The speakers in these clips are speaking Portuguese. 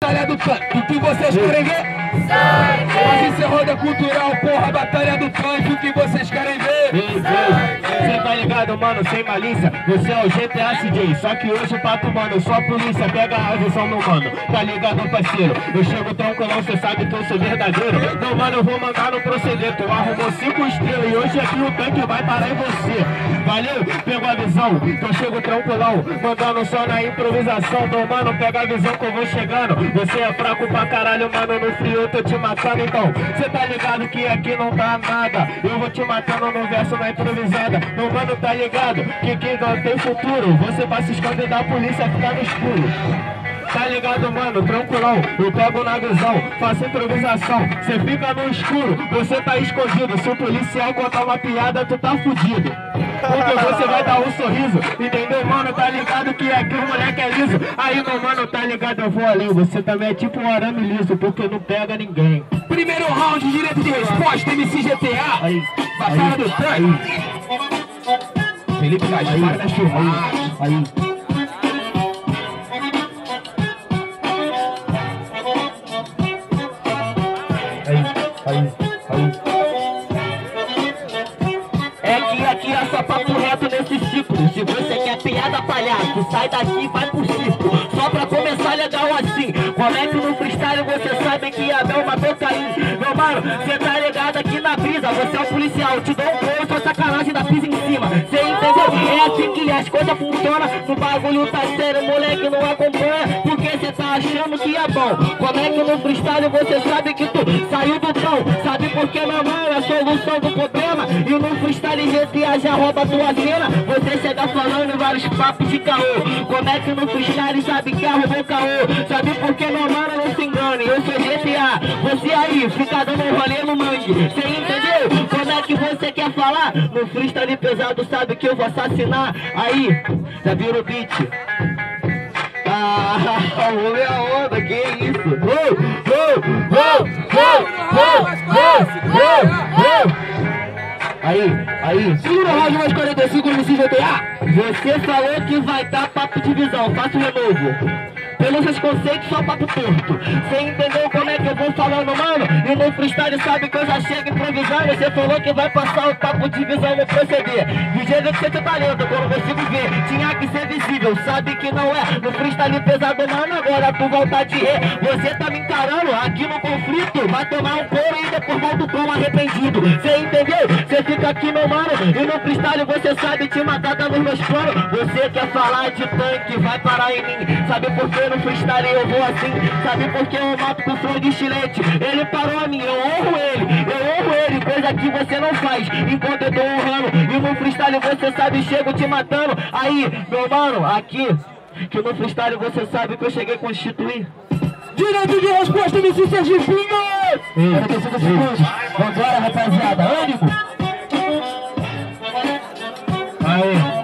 batalha do tanque, o que vocês querem ver? Mas isso é roda cultural, porra, batalha do tanque, o que vocês querem ver? Cê tá ligado, mano, sem malícia. Você é o GTA CJ, só que hoje pato, mano, só a polícia pega a visão no mano. Tá ligado, parceiro? Eu chego tranquilão, cê sabe que eu sou verdadeiro. Não, mano, eu vou mandar no proceder. Tu arrumou 5 estrelas e hoje aqui o tanque vai parar em você. Valeu? Pegou a visão, então chego tranquilão, mandando só na improvisação. Não, mano, pega a visão que eu vou chegando. Você é fraco pra caralho, mano, no frio eu tô te matando. Então, cê tá ligado que aqui não dá nada. Eu vou te matando no verso na improvisada. Meu mano, tá ligado que não tem futuro. Você vai se esconder da polícia, ficar no escuro. Tá ligado, mano, tranquilão, eu pego na visão, faço improvisação. Cê fica no escuro, você tá escondido. Se o policial contar uma piada, tu tá fudido. Porque você vai dar um sorriso, entendeu, mano? Tá ligado que aqui o moleque é liso. Aí, meu mano, tá ligado, eu vou além. Você também é tipo um arame liso, porque não pega ninguém. Primeiro round, direito de resposta, MC GTA. Aí, batalha do tanque. Felipe Gaspar da filmagem. Aí. Aqui é só papo reto nesse ciclo. Se você quer piada, palhaço, sai daqui e vai pro circo. Só pra começar legal assim. Como é que no freestyle você sabe que a Bel matou Caim? Meu mano, cê tá ligado aqui na brisa. Você é um policial, te dou um gol, sua sacanagem da pisa em cima. Cê entendeu? É assim que as coisas funcionam. No bagulho tá sério, moleque não acompanha, porque cê tá achando que é bom. Como é que no freestyle você sabe que tu saiu do pão? Sabe por que, meu mano, é a solução do problema? E no freestyle GTA já rouba tua cena. Você chega falando vários papos de caô. Como é que no freestyle sabe que arrumou caô? Sabe por que, meu mano, não se engane? Eu sou GTA, você aí fica dando um rolê no mangue. Cê entendeu? Como é que você quer falar? No freestyle pesado sabe que eu vou assassinar. Aí, já vira o beat. Vou ver a onda, que isso? Aí, segura o round mais 45 MC GTA. Você falou que vai dar papo de visão, faça de novo. Pelos seus conceitos, só papo torto. Cê entendeu como é que eu vou falando, mano? E no freestyle sabe que eu já chego improvisando. Você falou que vai passar o papo de visão no proceder. Do jeito que você tem talento, eu não consigo ver. Tinha que ser visível, sabe que não é. No freestyle pesado, mano, agora tu volta de ré. Você tá me encarando aqui no conflito. Vai tomar um couro e depois volta o tom arrependido. Cê entendeu? Cê fica aqui, meu mano. E no freestyle você sabe te matar, tá nos meus planos. Você quer falar de tanque, vai parar em mim. Sabe por que no freestyle eu vou assim? Sabe por que eu mato com flow de estilete? Ele parou a mim, eu honro ele, coisa que você não faz. Enquanto eu tô honrando, e no freestyle você sabe, chego te matando. Aí, meu mano, aqui, que no freestyle você sabe que eu cheguei a constituir. Direito de resposta, MC Sergipinho! 45 segundos. Vambora, rapaziada, ânimo! Aí.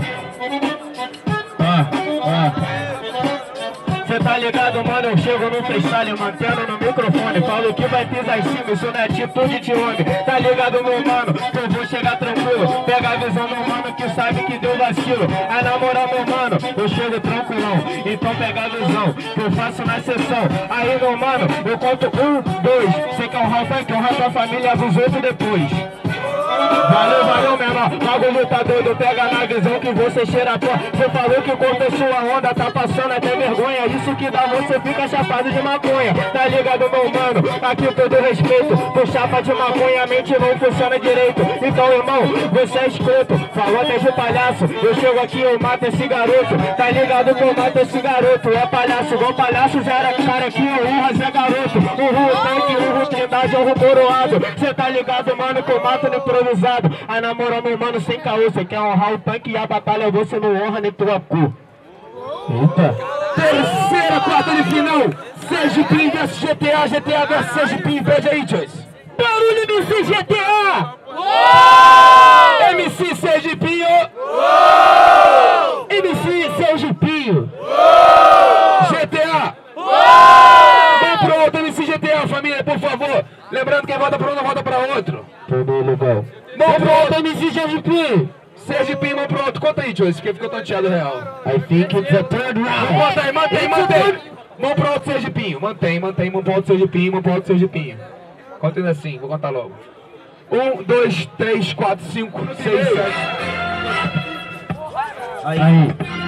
Cê tá ligado, mano? Eu chego no freestyle, mantendo no microfone. Falo que vai pisar em cima, isso não é atitude de homem. Tá ligado, meu mano? Que eu vou chegar tranquilo. Pega a visão, meu mano, que sabe que deu vacilo. Aí na moral, meu mano, eu chego tranquilão. Então pega a visão, que eu faço na sessão. Aí, meu mano, eu conto 1, 2. Cê quer honrar o tanque, honrar tua família, avisa outro depois. Valeu, menor, bagulho tá doido, pega na visão que você cheira a pó. Você falou que contou sua onda, tá passando até vergonha. Isso que dá, você fica chapado de maconha. Tá ligado, meu mano? Aqui todo respeito. Tu chapa de maconha, a mente não funciona direito. Então, irmão, você é escroto. Falou até de palhaço. Eu chego aqui, eu mato esse garoto. Tá ligado que eu mato esse garoto. É palhaço, igual palhaço, já era cara aqui, eu honro Zé Garoto. Honro tanque, honro Trindade, honro coroado. Cê tá ligado, mano, que eu mato no improvisado. Aí na moral, meu mano, sem caô, você quer honrar o tanque e a batalha você não honra nem tua cu. Eita. Terceira quarta de final, Sergipinho vs GTA, GTA vs Sergipinho, veja aí, Joyce. Barulho MC GTA! Uou! MC Sergipinho! Uou! MC Sergipinho! Uou! GTA! Uou! Vamos pro outro MC GTA, família, por favor. Lembrando que quem vota pra um não vota pra outro. Tudo legal. Vamos pro outro MC Sergipinho! Sergipinho, vamos pro outro. Conta aí, Joyce, que ficou tonteado real. I think it's a third round. Bota aí, mantém. Mão pro alto, Sergipinho. Mantém, mão pro alto, Sergipinho, mão pro alto, Sergipinho. Contando assim, vou contar logo. 1, 2, 3, 4, 5, 6, 7. Aí.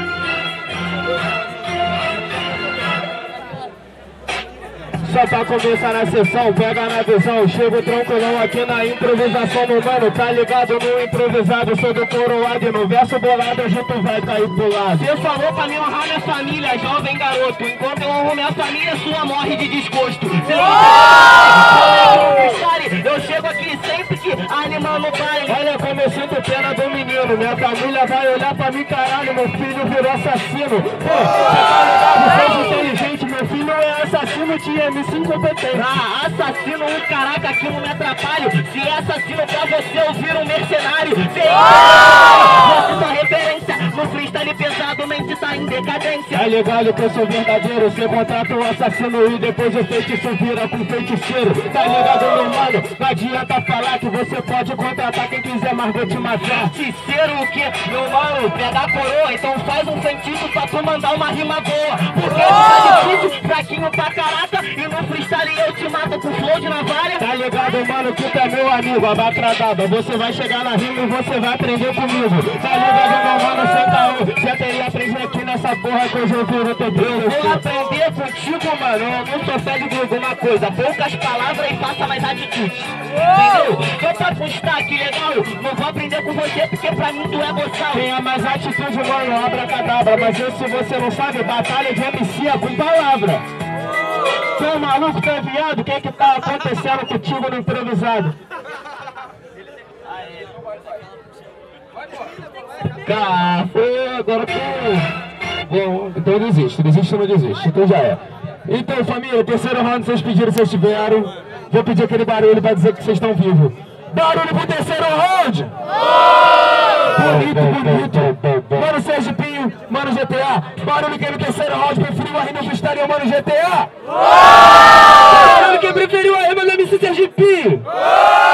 Só pra começar na sessão, pega na visão. Chego tranquilão aqui na improvisação, meu mano. Tá ligado no improvisado, sou do coroado. E no verso bolado a gente vai cair pro lado. Você falou pra mim honrar minha família, jovem garoto. Enquanto eu honro minha família, sua morre de desgosto. Você não eu chego aqui sempre que animando o pai. Olha como eu sinto pena do menino. Minha família vai olhar pra mim, caralho. Meu filho virou assassino. Pô, você tá ligado? Seja inteligente, meu filho não é assassino, tinha MC incompetente. Ah, assassino, caraca, aqui não me atrapalho. Se é assassino pra você, eu viro um mercenário. Você só referência, no freestyle pesado, mente tá em decadência. Tá ligado que eu sou verdadeiro. Você contrata um assassino e depois o feitiço vira com feiticeiro. Tá ligado, meu mano? Não adianta falar que você pode contratar quem quiser, mas vou te matar. Feiticeiro o quê? Meu mano, pega a coroa, então faz um feitiço pra tu mandar uma rima boa. Porque tá difícil, fraquinho pra caraca. E no freestyle eu te mato com flow de navalha. Tá ligado, mano, que tu é meu amigo, abacradaba. Você vai chegar na rima e você vai aprender comigo. Tá ligado, meu mano, sem caô. Já teria aprendido aqui nessa porra que hoje eu viro teu Deus. Vou aprender contigo, mano, eu não sou fé de alguma coisa. Poucas palavras e faça mais atitudes. Entendeu? Só pra constar, que legal. Não vou aprender com você porque pra mim tu é boçal. Tenha mais atitude, mano, abracadabra. Mas eu, se você não sabe, batalha de MC é com palavra. Tu é maluco, tu é viado? O que é que tá acontecendo contigo no improvisado? Cara, foi agora tu... Bom, então desiste ou não desiste, então já é. Então família, terceiro round, vocês pediram, vocês tiveram. Vou pedir aquele barulho pra dizer que vocês estão vivos. Barulho pro terceiro round! Bonito. Mano Sergipinho, mano GTA. Barulho quem no terceiro round preferiu a rima freestyle, mano GTA. Barulho quem preferiu a rima do MC Sergipinho.